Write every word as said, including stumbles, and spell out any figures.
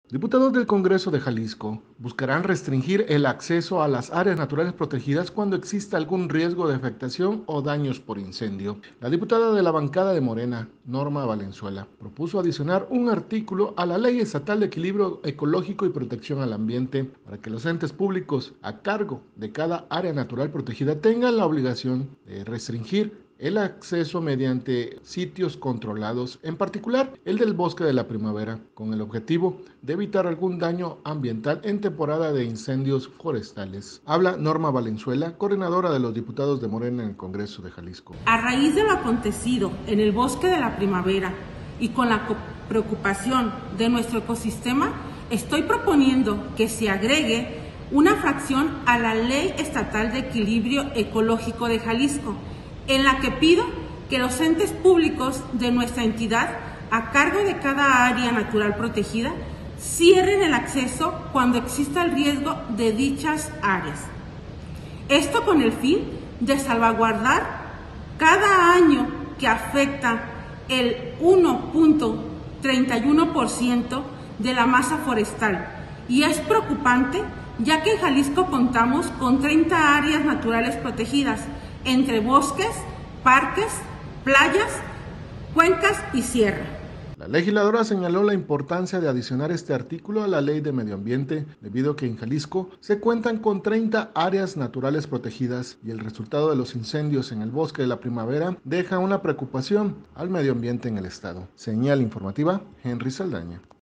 Diputados del Congreso de Jalisco buscarán restringir el acceso a las áreas naturales protegidas cuando exista algún riesgo de afectación o daños por incendio. La diputada de la bancada de Morena, Norma Valenzuela, propuso adicionar un artículo a la Ley Estatal de Equilibrio Ecológico y Protección al Ambiente para que los entes públicos a cargo de cada área natural protegida tengan la obligación de restringir el acceso mediante sitios controlados, en particular el del Bosque de la Primavera, con el objetivo de evitar algún daño ambiental en temporada de incendios forestales. Habla Norma Valenzuela, coordinadora de los diputados de Morena en el Congreso de Jalisco. A raíz de lo acontecido en el Bosque de la Primavera y con la preocupación de nuestro ecosistema, estoy proponiendo que se agregue una fracción a la Ley Estatal de Equilibrio Ecológico de Jalisco, en la que pido que los entes públicos de nuestra entidad, a cargo de cada área natural protegida, cierren el acceso cuando exista el riesgo de dichas áreas. Esto con el fin de salvaguardar cada año que afecta el uno punto treinta y uno por ciento de la masa forestal. Y es preocupante, ya que en Jalisco contamos con treinta áreas naturales protegidas, entre bosques, parques, playas, cuencas y sierra. La legisladora señaló la importancia de adicionar este artículo a la Ley de Medio Ambiente, debido a que en Jalisco se cuentan con treinta áreas naturales protegidas y el resultado de los incendios en el Bosque de la Primavera deja una preocupación al medio ambiente en el estado. Señal informativa, Henry Saldaña.